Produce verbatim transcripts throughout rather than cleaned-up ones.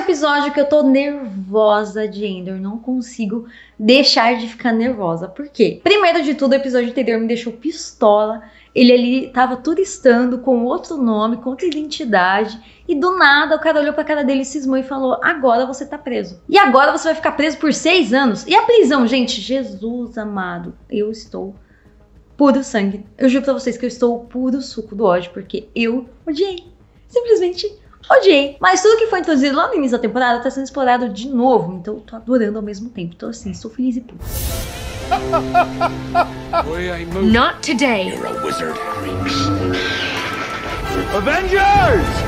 episódio que eu tô nervosa de Endor. Não consigo deixar de ficar nervosa. Por quê? Primeiro de tudo, o episódio anterior me deixou pistola. Ele ali tava turistando com outro nome, com outra identidade. E do nada o cara olhou pra cara dele, cismou e falou: agora você tá preso. E agora você vai ficar preso por seis anos. E a prisão, gente, Jesus amado, eu estou puro sangue. Eu juro pra vocês que eu estou puro suco do ódio, porque eu odiei. Simplesmente odiei. Mas tudo que foi introduzido lá no início da temporada tá sendo explorado de novo. Então eu tô adorando ao mesmo tempo. Então assim, estou feliz e puto. Not today. You're a wizard. Avengers!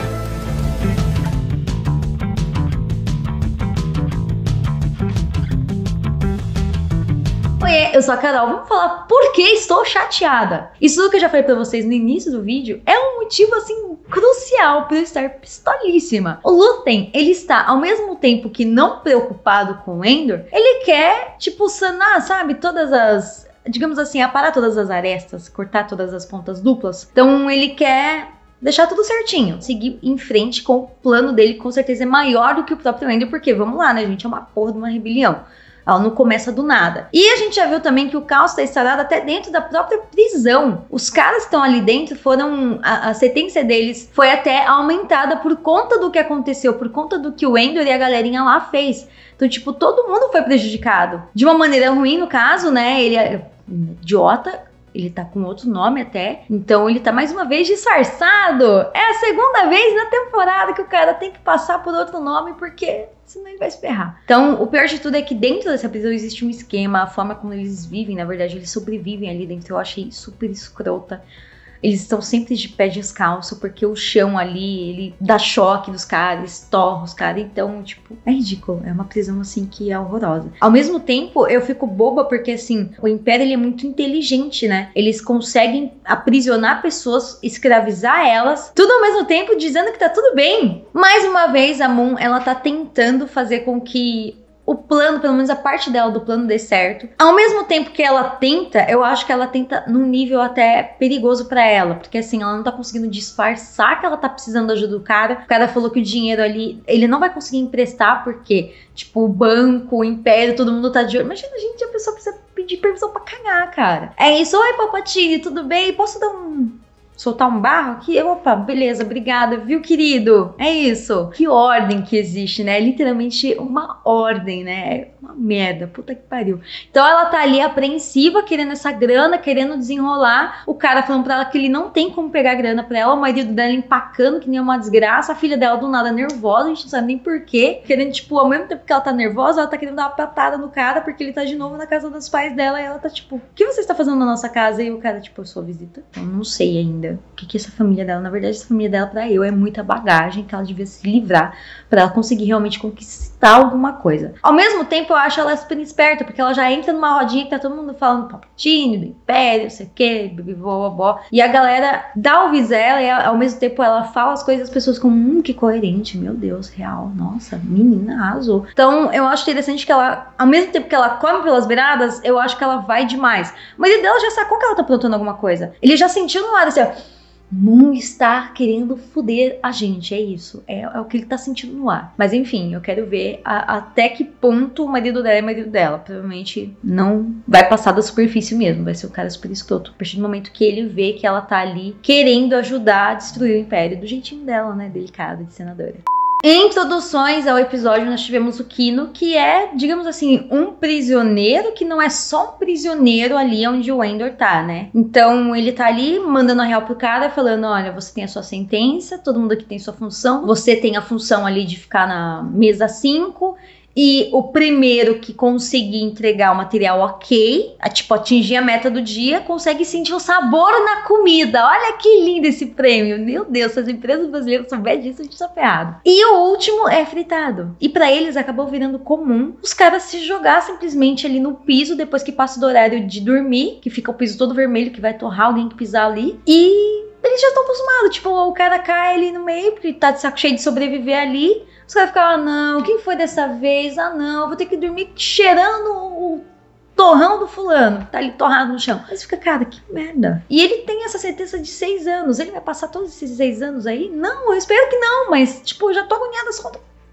Oi, eu sou a Carol, vamos falar por que estou chateada. Isso tudo que eu já falei pra vocês no início do vídeo é um motivo, assim, crucial pra eu estar pistolíssima. O Lúthien, ele está, ao mesmo tempo que não preocupado com Endor, ele quer, tipo, sanar, sabe, todas as, digamos assim, aparar todas as arestas, cortar todas as pontas duplas. Então ele quer deixar tudo certinho, seguir em frente com o plano dele, que com certeza é maior do que o próprio Endor, porque, vamos lá, né, gente, é uma porra de uma rebelião. Ela não começa do nada. E a gente já viu também que o caos está instalado até dentro da própria prisão. Os caras que estão ali dentro foram... A, a sentença deles foi até aumentada por conta do que aconteceu, por conta do que o Endor e a galerinha lá fez. Então, tipo, todo mundo foi prejudicado. De uma maneira ruim, no caso, né? Ele é idiota. Ele tá com outro nome até. Então ele tá mais uma vez disfarçado. É a segunda vez na temporada que o cara tem que passar por outro nome, porque senão ele vai se ferrar. Então o pior de tudo é que dentro dessa prisão existe um esquema. A forma como eles vivem, na verdade, eles sobrevivem ali dentro. Eu achei super escrota. Eles estão sempre de pé descalço, porque o chão ali, ele dá choque dos caras, estorra os caras. Então, tipo, é ridículo. É uma prisão, assim, que é horrorosa. Ao mesmo tempo, eu fico boba porque, assim, o Império, ele é muito inteligente, né? Eles conseguem aprisionar pessoas, escravizar elas, tudo ao mesmo tempo dizendo que tá tudo bem. Mais uma vez, a Moon, ela tá tentando fazer com que o plano, pelo menos a parte dela do plano, dê certo. Ao mesmo tempo que ela tenta, eu acho que ela tenta num nível até perigoso pra ela. Porque assim, ela não tá conseguindo disfarçar que ela tá precisando da ajuda do cara. O cara falou que o dinheiro ali, ele não vai conseguir emprestar porque, tipo, o banco, o Império, todo mundo tá de olho. Imagina, gente, a pessoa precisa pedir permissão pra cagar, cara. É isso. Oi, Palpatine, tudo bem? Posso dar um... soltar um barro aqui? Opa, beleza, obrigada, viu, querido? É isso. Que ordem que existe, né? Literalmente uma ordem, né? Uma merda, puta que pariu. Então ela tá ali apreensiva, querendo essa grana, querendo desenrolar. O cara falando pra ela que ele não tem como pegar grana pra ela. O marido dela empacando que nem uma desgraça. A filha dela do nada nervosa, a gente não sabe nem porquê. Querendo, tipo, ao mesmo tempo que ela tá nervosa, ela tá querendo dar uma patada no cara porque ele tá de novo na casa dos pais dela. E ela tá tipo, o que você está fazendo na nossa casa? E o cara, tipo, eu sou a visita. Eu não sei ainda o que que essa família dela, na verdade essa família dela pra eu é muita bagagem que ela devia se livrar pra ela conseguir realmente conquistar alguma coisa. Ao mesmo tempo eu acho ela super esperta, porque ela já entra numa rodinha que tá todo mundo falando Palpatine, do Império, não sei o que, bibibobó, e a galera dá ouvidos a ela e ao mesmo tempo ela fala as coisas, as pessoas ficam, hum, que coerente, meu Deus, real, nossa, menina, arrasou. Então eu acho interessante que ela, ao mesmo tempo que ela come pelas beiradas, eu acho que ela vai demais. Mas ele dela já sacou que ela tá aprontando alguma coisa. Ele já sentiu no ar assim, ó, Moon está querendo foder a gente, é isso, é, é o que ele tá sentindo no ar. Mas enfim, eu quero ver a, até que ponto o marido dela é marido dela. Provavelmente não vai passar da superfície mesmo, vai ser o cara super escroto. A partir do momento que ele vê que ela tá ali querendo ajudar a destruir o Império, do jeitinho dela, né, delicada, de senadora. Em introduções ao episódio, nós tivemos o Kino, que é, digamos assim, um prisioneiro que não é só um prisioneiro ali onde o Endor tá, né? Então, ele tá ali mandando a real pro cara, falando, olha, você tem a sua sentença, todo mundo aqui tem sua função, você tem a função ali de ficar na mesa cinco, e o primeiro que conseguir entregar o material ok, a, tipo, atingir a meta do dia, consegue sentir o sabor na comida. Olha que lindo esse prêmio. Meu Deus, se as empresas brasileiras souberem disso, a gente tá ferrado. E o último é fritado. E pra eles acabou virando comum os caras se jogar simplesmente ali no piso, depois que passa do horário de dormir, que fica o piso todo vermelho, que vai torrar alguém que pisar ali. E eles já estão acostumados. Tipo, o cara cai ali no meio, porque tá de saco cheio de sobreviver ali. Os caras ficavam, ah não, quem foi dessa vez? Ah não, vou ter que dormir cheirando o torrão do fulano, tá ali torrado no chão. Mas fica, cara, que merda. E ele tem essa sentença de seis anos, ele vai passar todos esses seis anos aí? Não, eu espero que não, mas tipo, eu já tô agoniada, as contas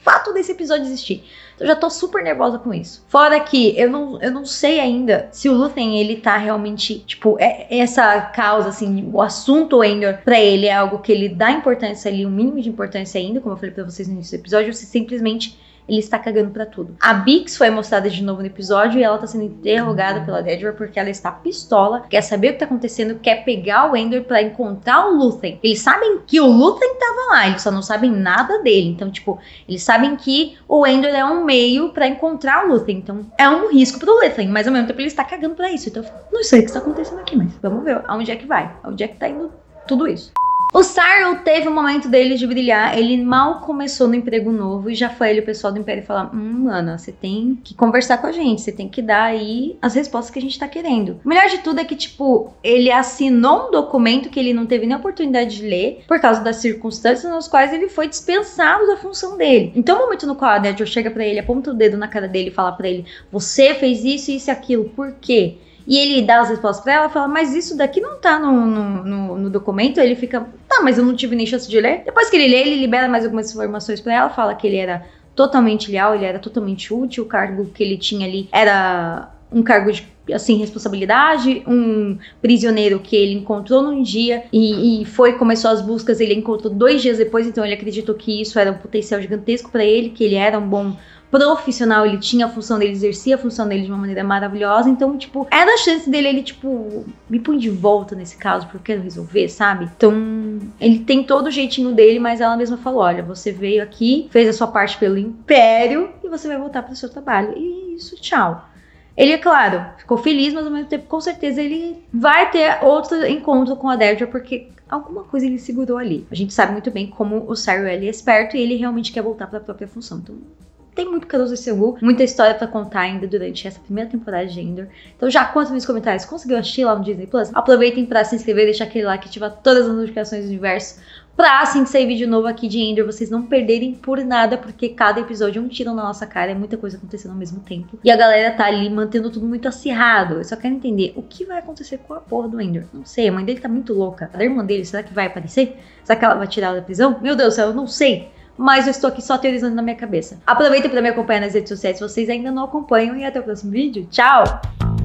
fato desse episódio existir. Então eu já tô super nervosa com isso. Fora que eu não, eu não sei ainda se o Luthen, ele tá realmente, tipo, é, essa causa, assim, o assunto Endor, pra ele é algo que ele dá importância ali, um mínimo de importância ainda, como eu falei pra vocês no início do episódio, ou se simplesmente ele está cagando pra tudo. A Bix foi mostrada de novo no episódio e ela tá sendo interrogada pela Dedra porque ela está pistola, quer saber o que tá acontecendo, quer pegar o Endor pra encontrar o Luthen. Eles sabem que o Luthen tava lá, eles só não sabem nada dele. Então, tipo, eles sabem que o Endor é um meio pra encontrar o Luthen. Então, é um risco pro Luthen, mas ao mesmo tempo ele está cagando pra isso. Então, não sei o que está acontecendo aqui, mas vamos ver aonde é que vai, aonde é que tá indo tudo isso. O Syril teve um momento dele de brilhar, ele mal começou no emprego novo e já foi ele, o pessoal do Império, falar: Hum, mano, você tem que conversar com a gente, você tem que dar aí as respostas que a gente tá querendo. O melhor de tudo é que, tipo, ele assinou um documento que ele não teve nem a oportunidade de ler por causa das circunstâncias nas quais ele foi dispensado da função dele. Então, o momento no qual a Dedra chega pra ele, aponta o dedo na cara dele e fala pra ele: você fez isso, isso e aquilo, por quê? E ele dá as respostas pra ela e fala: mas isso daqui não tá no, no, no, no documento. Ele fica: tá, mas eu não tive nem chance de ler. Depois que ele lê, ele libera mais algumas informações pra ela. Fala que ele era totalmente leal, ele era totalmente útil. O cargo que ele tinha ali era um cargo de, assim, responsabilidade. Um prisioneiro que ele encontrou num dia e, e foi, começou as buscas. Ele encontrou dois dias depois, então ele acreditou que isso era um potencial gigantesco pra ele, que ele era um bom profissional, ele tinha a função dele, exercia a função dele de uma maneira maravilhosa. Então, tipo, era a chance dele, ele, tipo, me põe de volta nesse caso, porque eu quero resolver, sabe? Então, ele tem todo o jeitinho dele, mas ela mesma falou: olha, você veio aqui, fez a sua parte pelo Império e você vai voltar pro seu trabalho. E isso, tchau. Ele, é claro, ficou feliz, mas ao mesmo tempo, com certeza, ele vai ter outro encontro com a Dedra, porque alguma coisa ele segurou ali. A gente sabe muito bem como o Syril é esperto e ele realmente quer voltar pra própria função. Então, tem muito Caroso e Segu, muita história pra contar ainda durante essa primeira temporada de Endor. Então já conta nos comentários, conseguiu assistir lá no Disney Plus? Aproveitem pra se inscrever, deixar aquele like, ativar todas as notificações do universo, pra assim que sair vídeo novo aqui de Endor, vocês não perderem por nada, porque cada episódio é um tiro na nossa cara, é muita coisa acontecendo ao mesmo tempo. E a galera tá ali mantendo tudo muito acirrado. Eu só quero entender o que vai acontecer com a porra do Endor. Não sei, a mãe dele tá muito louca. A irmã dele, será que vai aparecer? Será que ela vai tirar ela da prisão? Meu Deus do céu, eu não sei. Mas eu estou aqui só teorizando na minha cabeça. Aproveitem para me acompanhar nas redes sociais se vocês ainda não acompanham. E até o próximo vídeo. Tchau!